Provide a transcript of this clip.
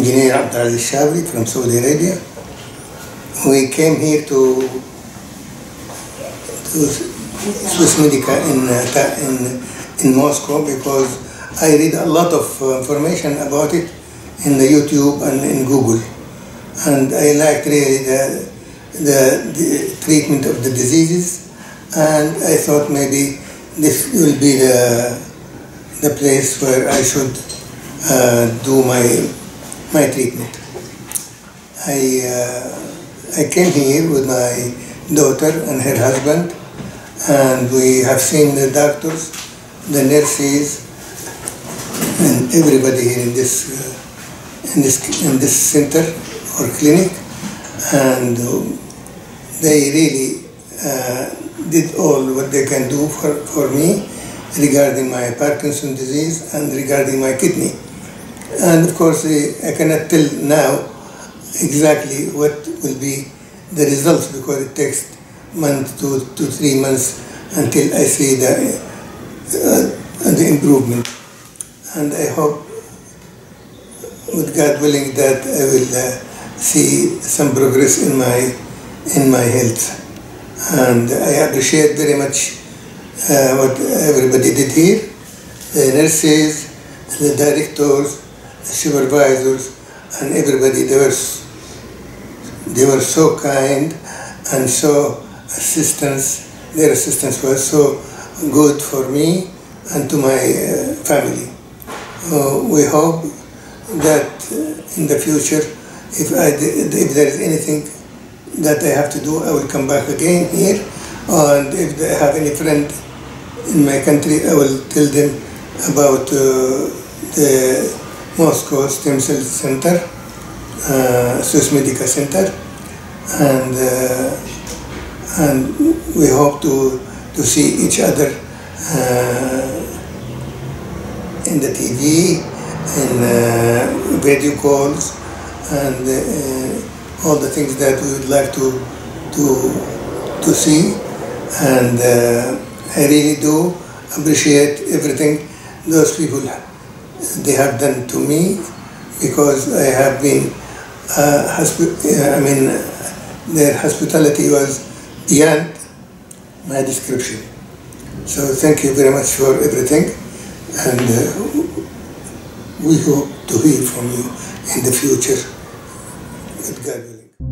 engineer Abdulaziz Shabri from Saudi Arabia. We came here to Swiss Medica in Moscow because I read a lot of information about it in the YouTube and in Google, and I liked really the treatment of the diseases, and I thought maybe this will be the place where I should do my treatment. I came here with my daughter and her husband, and we have seen the doctors, the nurses, and everybody here in this center or clinic, and they really did all what they can do for me regarding my Parkinson disease and regarding my kidney. And of course, I cannot tell now exactly what will be the results because it takes month to 3 months until I see the improvement. And I hope, with God willing, that I will see some progress in my health. And I appreciate very much what everybody did here, the nurses, the directors, the supervisors, and everybody. They were so kind and so their assistance was so good for me and to my family. We hope that in the future, if there is anything that I have to do, I will come back again here. And if I have any friend in my country, I will tell them about the Moscow Stem Cell Center, Swiss Medica Center, and we hope to see each other in the TV, in video calls, and all the things that we would like to see. And I really do appreciate everything those people they have done to me, because I have been their hospitality was beyond my description. So thank you very much for everything, and we hope to hear from you in the future, with God willing.